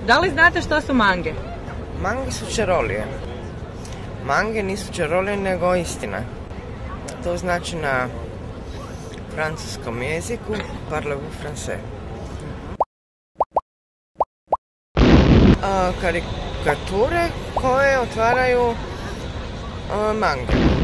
Da li znate što su mange? Mange su čarolije. Mange nisu čarolije, nego istina. To znači na francuskom jeziku parlez-vous français. Karikature koje otvaraju mange.